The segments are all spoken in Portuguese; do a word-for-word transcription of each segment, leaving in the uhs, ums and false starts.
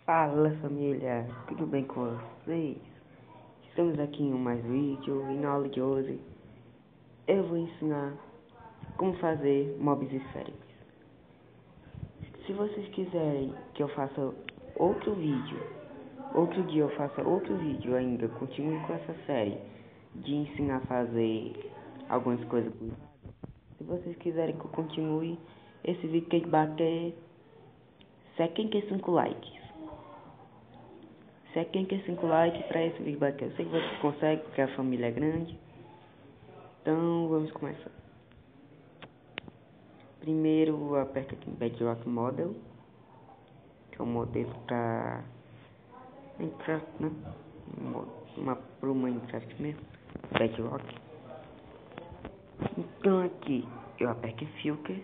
Fala família, tudo bem com vocês? Estamos aqui em mais um vídeo e na aula de hoje eu vou ensinar como fazer mobs esféricos. Se vocês quiserem que eu faça outro vídeo, outro dia eu faça outro vídeo ainda, continue com essa série de ensinar a fazer algumas coisas. Se vocês quiserem que eu continue, esse vídeo tem que bater setenta e cinco likes. setenta e cinco likes para esse vídeo bater. Eu sei que vocês conseguem porque a família é grande. Então vamos começar. Primeiro aperta aqui em Bedrock Model, que é um modelo para Minecraft, né? Uma pro Minecraft mesmo, Bedrock. Então aqui eu aperto em Filter.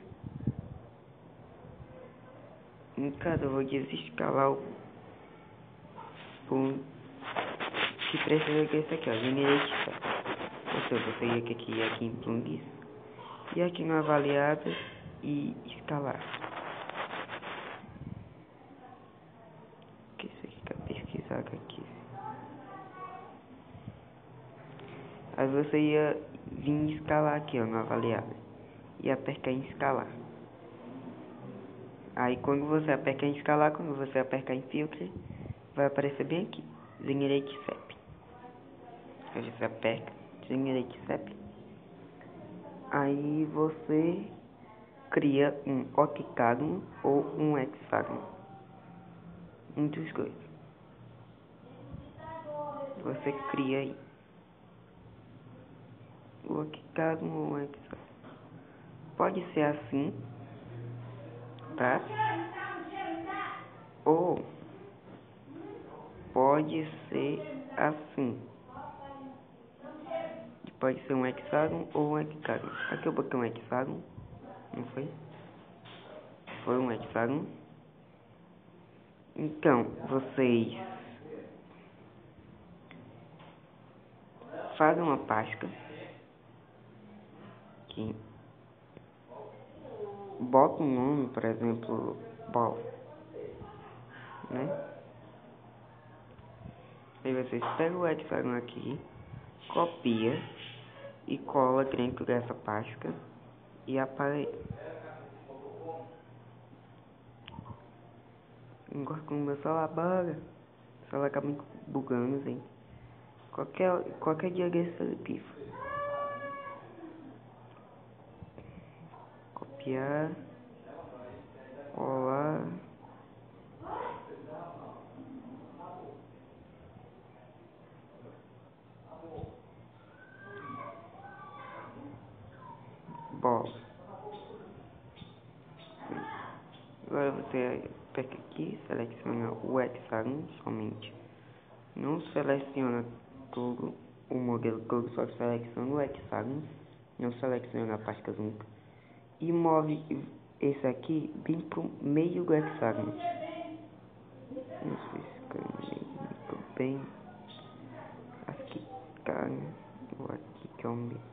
Em cada eu vou desescalar o ponto que precisa que esse aqui, ó, Generate Set. Ou seja, você ia aqui, aqui em Plugins e aqui no Avaliado e escalar. Que isso aqui que é pesquisado aqui. Aí você ia vir escalar aqui, ó, no Avaliado e apertar em escalar. Aí quando você apertar em escalar, quando você apertar em Filter, vai aparecer bem aqui, Generate Set. Aí você aperta Generate Set. Aí você cria um octágono ou um hexágono. Um dos dois. Você cria aí o octágono ou um hexágono. Pode ser assim, tá? Ou pode ser assim. Pode ser um hexágono ou um hectágono. Aqui eu botei um hexágono, não foi? Foi um hexágono. Então, vocês fazem uma pasta que bota um nome, por exemplo, ball, né? Aí vocês pegam o hexágono aqui, copia e cola dentro dessa pasta e apaga. Agora como o meu celular buga, o celular acaba me bugando, gente. Qualquer, qualquer dia desse ele pifa. Copiar, colar, ball. Agora você aperta aqui, seleciona o hexágono somente. Não seleciona todo o modelo todo, só seleciona o hexágono. Não seleciona a pasta única. E move esse aqui bem pro meio do hexágono. Não sei se ficou bem. Aqui tá, né? Vou aqui que é o meio.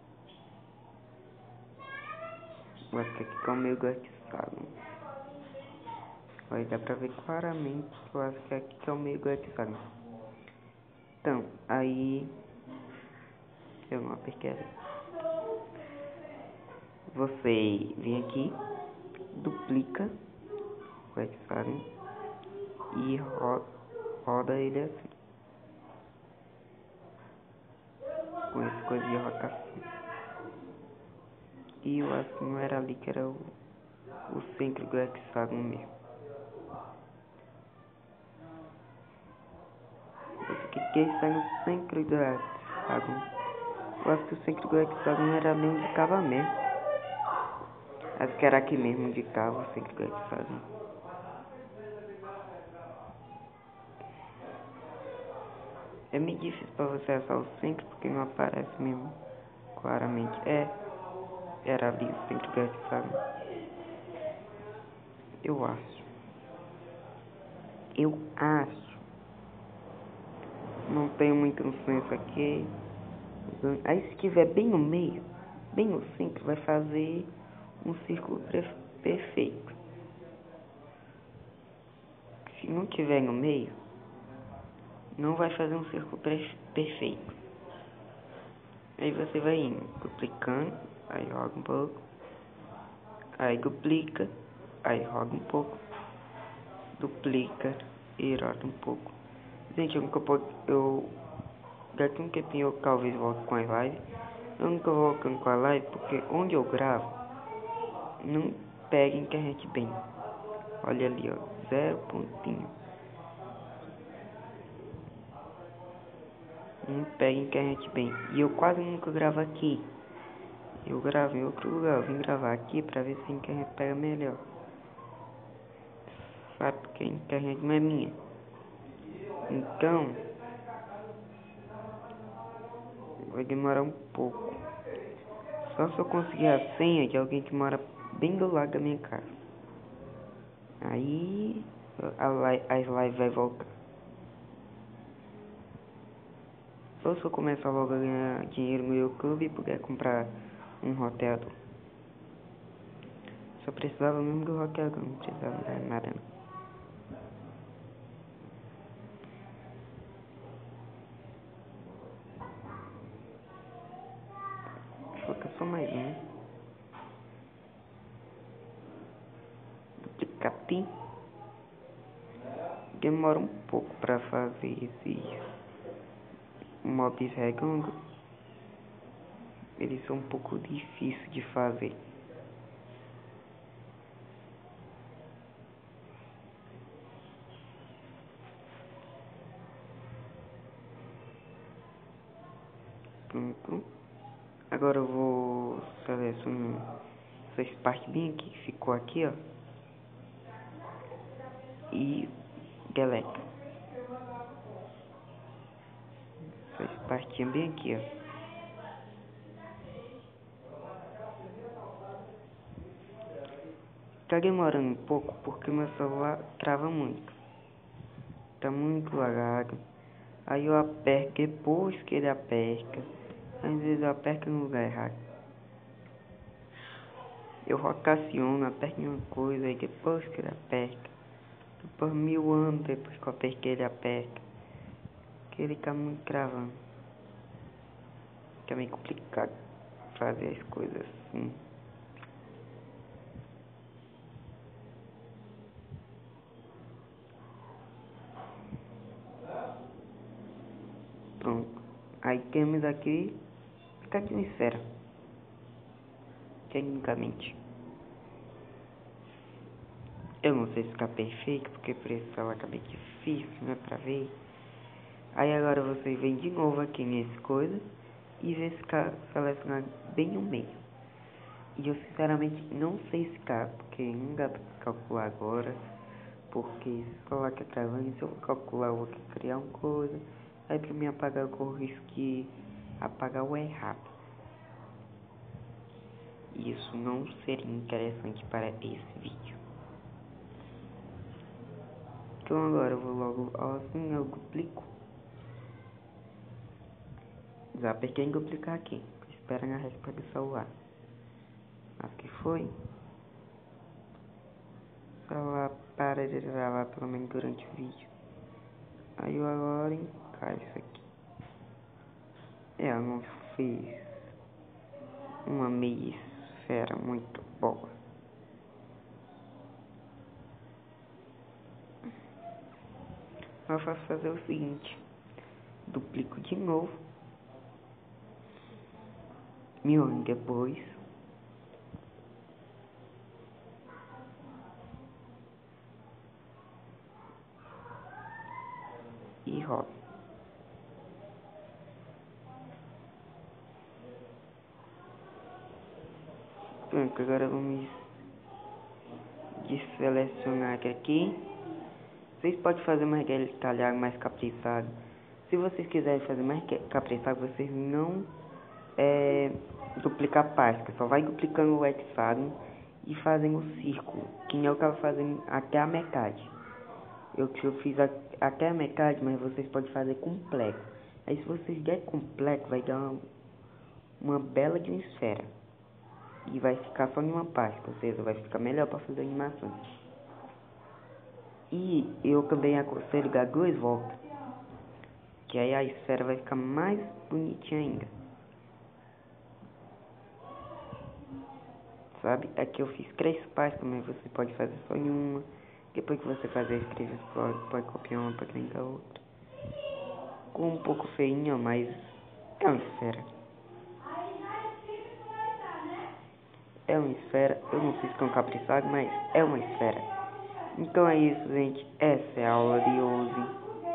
Vou aqui que é o meio do hexágono. Aí dá pra ver claramente que eu acho que aqui que é o meio do hexágono. Então, aí eu não apertei ali. Você vem aqui, duplica o hexágono e roda, roda ele assim, com essa coisa de rotação. E eu acho que não era ali que era o, o centro do hexágono mesmo. Esse aqui que está no centro do hexágono. Eu acho que o centro do hexágono era ali onde ficava mesmo. Acho que era aqui mesmo onde estava o centro do hexágono. É meio difícil para você achar o centro porque não aparece mesmo claramente. É, era ali o centro do hexágono. Eu acho. Eu acho. Não tenho muito senso aqui. Aí se estiver bem no meio, bem no centro, vai fazer um círculo perfeito. Se não tiver no meio, não vai fazer um círculo perfeito. Aí você vai indo, duplicando, aí roda um pouco, aí duplica, aí roda um pouco, duplica e roda um pouco. Gente, eu nunca posso, eu daqui um tempinho eu talvez volte com as lives. Eu nunca vou voltando com a live porque onde eu gravo não pega internet bem. Olha ali, ó, zero pontinho. Não pega internet bem. E eu quase nunca gravo aqui. Eu gravo em outro lugar. Eu vim gravar aqui pra ver se a internet pega melhor. Sabe, porque a internet não é minha. Então vai demorar um pouco. Só se eu conseguir a senha de alguém que mora bem do lado da minha casa. Aí a li as lives vai voltar. Ou se eu começar logo a ganhar dinheiro no YouTube e puder comprar um roteador. Só precisava mesmo do roteador, não precisava de nada não. Falta só mais um. Duplicati. Demora um pouco pra fazer esses mobs redondos. Eles são um pouco difíceis de fazer. Pronto. Agora eu vou selecionar essas partes bem aqui que ficou aqui, ó. E deleta. Essas partinhas bem aqui, ó. Tá demorando um pouco porque meu celular trava muito. Tá muito lagado. Aí eu aperto depois que ele aperta. Às vezes eu aperto no lugar errado. Eu rotaciono, aperto em uma coisa, aí depois que ele aperta. Depois mil anos depois que eu apertei ele aperta. Que ele tá muito travando. Tá meio complicado fazer as coisas assim. Pronto. Aí temos aqui fica aqui uma esfera. Tecnicamente. Eu não sei se fica perfeito, porque por isso ela tá bem difícil, né, pra ver. Aí agora você vem de novo aqui nesse coisa e vê se fica selecionado bem no meio. E eu sinceramente não sei se cabe, porque não dá pra calcular agora. Porque só lá que é travando, se eu calcular eu vou criar uma coisa. Aí pra mim apagar eu corro risco de apagar o errado. Isso não seria interessante para esse vídeo. Então agora eu vou logo, assim eu duplico. Já apertei em duplicar aqui. Espera na resposta do celular. Acho que foi. O celular para de gravar pelo menos durante o vídeo. Aí eu agora encaixo isso aqui. É, eu não fiz uma meia esfera muito boa. Eu faço fazer o seguinte. Duplico de novo. Mil anos depois. E rodo. Pronto, agora vamos desselecionar aqui. Vocês podem fazer mais detalhado, mais caprichado. Se vocês quiserem fazer mais caprichado, vocês não é, duplicar pasta. Só vai duplicando o hexágono e fazem o círculo. Que nem eu tava fazendo até a metade. Eu, eu fiz a, até a metade, mas vocês podem fazer completo. Aí se vocês der completo, vai dar uma, uma bela de uma esfera. E vai ficar só em uma pasta, ou seja, vai ficar melhor para fazer a animação. E eu também aconselho dar duas voltas, que aí a esfera vai ficar mais bonitinha ainda. Sabe? Aqui eu fiz três partes, também você pode fazer só em uma. Depois que você fazer a escreva, você pode, pode copiar uma para dentro da outra. Com um pouco feinha, mas é uma esfera. É uma esfera, eu não fiz tão caprichado, mas é uma esfera. Então é isso, gente. Essa é a aula de hoje.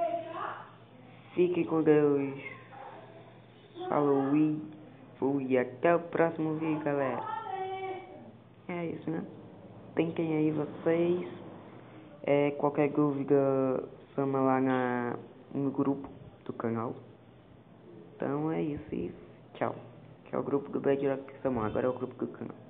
Fique com Deus. Falou e fui. Até o próximo vídeo, galera. É isso, né? Tentem aí vocês. É, qualquer dúvida, chama lá na, no grupo do canal. Então é isso e tchau. Que é o grupo do Bedrock que chamou, agora é o grupo do canal.